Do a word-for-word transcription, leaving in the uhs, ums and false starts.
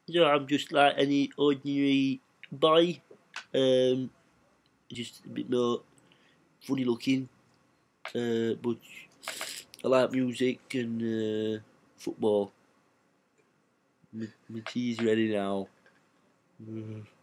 You know, I'm just like any ordinary boy. Um, just a bit more funny looking. Uh, but I like music and uh, football. My, my tea's ready now. Mm.